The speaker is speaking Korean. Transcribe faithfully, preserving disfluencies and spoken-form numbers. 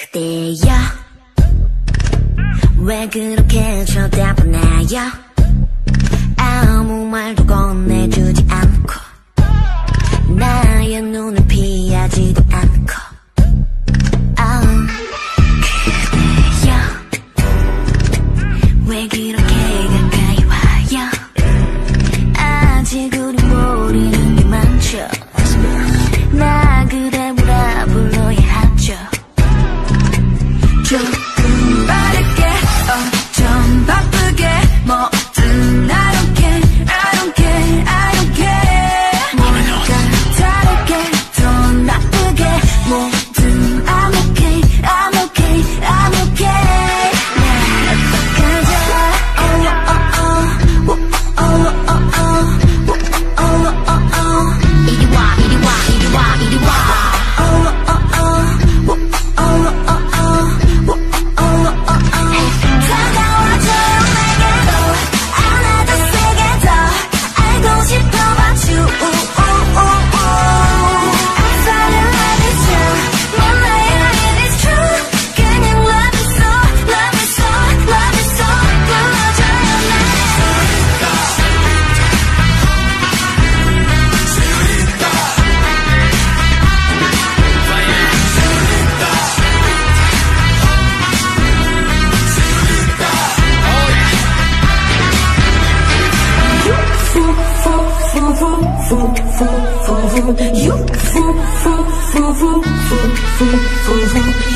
그대여 왜 그렇게 쳐다보나요? 아무 말도 건네주지 않고 나의 눈을 피하지도 않고 oh. 그대여 왜 그렇게 가까이 와요? 아직 우리 모르는 게 많죠. 나 그대 뭐라 불러야 하죠. 조금 빠르게 어, 좀 바쁘게 뭐든 I don't care I don't care I don't care 뭔가 다르게 더 나쁘게 뭐든 I'm okay I'm okay I'm okay 날 어떡하죠. Oh oh oh oh oh oh oh oh oh oh 이리 와 이리 와 이리 와 이리 와 oh oh oh oh oh oh You,